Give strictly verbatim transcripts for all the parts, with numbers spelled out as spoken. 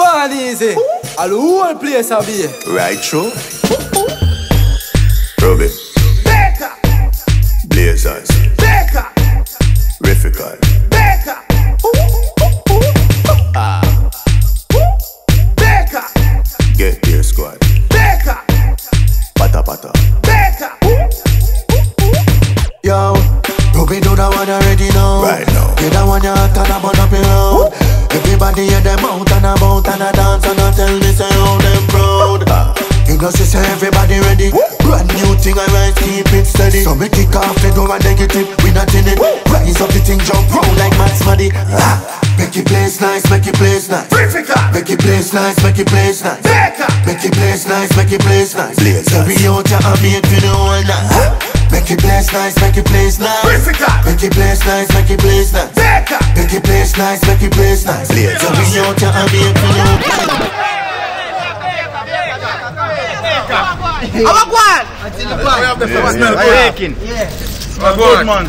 on easy. All the whole place a be. Right through. Ruby. Baker. Blazers. Baker. Riffical. Baker. Ah. Baker. Get your squad. Baker. Pata pata. Baker. Yo, Ruby do that one already now. Right now. You that one you hot and a burn up your road. Everybody hear them out and about and a dance and a tell me say how them proud. Ah. You know she say everybody ready. Brand new thing I rise, keep it steady. So me kick off the door and negative, we not in it. Rise up the thing, jump round like Max Muddy. Ah. Make it place nice, make it place nice. Riffical. Make it place nice, make it place nice. Baker. Make it place nice, make it place nice. Blazers. So we out ya and make for the whole night. Make it place nice, make it place nice. Riffical. Make it place nice, make it place nice. Baker. Make it place nice, make it place nice. Blazers. So we out ya and make for the whole night. I'm a one. We have the first Smell good. good. Yeah. Smell good, man.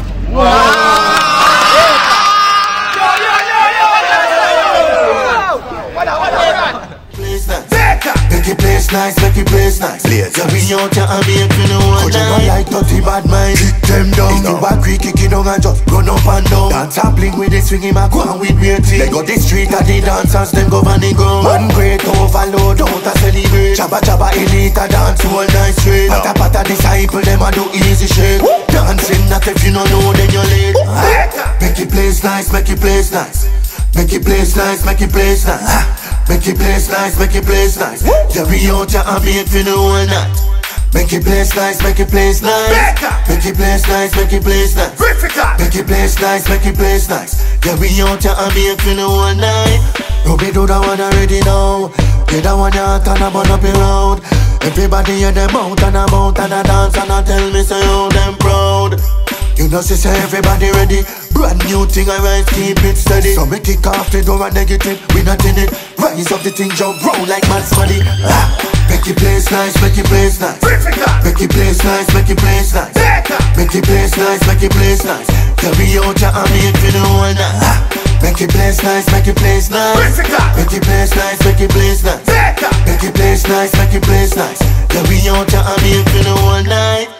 Place nice. Baker. Make it place nice, make it place nice. Blazers. So we out ya and make for the whole Could you night. not Like dirty bad mind, kick them down. You a quick kick it down and just run up and down. Dance and bling with the swing him a go on with waiting. They got the street and the dancers them go van the ground. One great overload out a celebrate. Chaba chaba elite a dance all night straight. Pata pata disciple them a do easy shake. Dancing not if you no know then you're late. Ah. Make it place nice, make it place nice. Make it place nice, make it place nice. Ah. Make it place nice, make it place nice. Yeah, we out ya and make for the whole night. Make it place nice, make it place nice. Baker. Make it place nice, make it place nice. Riffical. Make it place nice, make it place nice. Yeah, we out ya and make for the whole night. Ruby do that one already now. You that one you hot and a burn up your road. Everybody hear them out and about and a dance and a tell me say how them proud. You know she say everybody ready. Brand new thing I rise, keep it steady. So me kick off the door and negative, we not in it. Rise up the thing, jump round like Max Muddy. Ah. Make it place nice, make it place nice. Riffical. Make it place nice, make it place nice. Baker. Make it place nice, make it place nice. Yeah, we out ya and make for the whole night. Ah. Make it place nice, make it place nice. Riffical. Make it place nice, make it place nice. Baker. Make it place nice, make it place nice. Yeah, we out ya and make for the whole night.